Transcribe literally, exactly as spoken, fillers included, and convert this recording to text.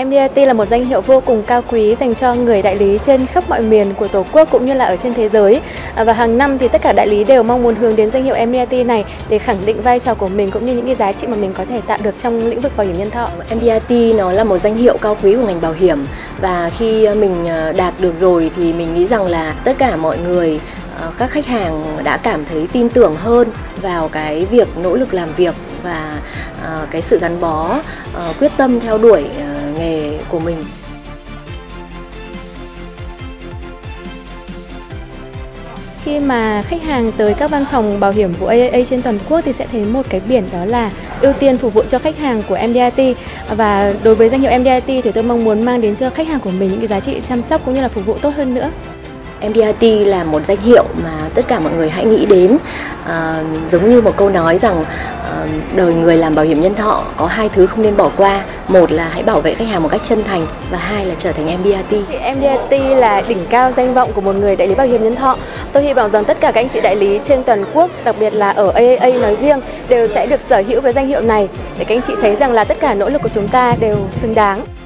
em đê i tê là một danh hiệu vô cùng cao quý dành cho người đại lý trên khắp mọi miền của Tổ quốc cũng như là ở trên thế giới. Và hàng năm thì tất cả đại lý đều mong muốn hướng đến danh hiệu em đê i tê này để khẳng định vai trò của mình cũng như những cái giá trị mà mình có thể tạo được trong lĩnh vực bảo hiểm nhân thọ. em đê i tê nó là một danh hiệu cao quý của ngành bảo hiểm, và khi mình đạt được rồi thì mình nghĩ rằng là tất cả mọi người, các khách hàng đã cảm thấy tin tưởng hơn vào cái việc nỗ lực làm việc và cái sự gắn bó, quyết tâm theo đuổi nghề của mình. Khi mà khách hàng tới các văn phòng bảo hiểm của a a a trên toàn quốc thì sẽ thấy một cái biển đó là ưu tiên phục vụ cho khách hàng của em đê i tê. Và đối với danh hiệu em đê i tê thì tôi mong muốn mang đến cho khách hàng của mình những cái giá trị chăm sóc cũng như là phục vụ tốt hơn nữa. em đê i tê là một danh hiệu mà tất cả mọi người hãy nghĩ đến, à, giống như một câu nói rằng à, đời người làm bảo hiểm nhân thọ có hai thứ không nên bỏ qua. Một là hãy bảo vệ khách hàng một cách chân thành, và hai là trở thành em đê i tê. em đê i tê là đỉnh cao danh vọng của một người đại lý bảo hiểm nhân thọ. Tôi hy vọng rằng tất cả các anh chị đại lý trên toàn quốc, đặc biệt là ở a a a nói riêng, đều sẽ được sở hữu cái danh hiệu này để các anh chị thấy rằng là tất cả nỗ lực của chúng ta đều xứng đáng.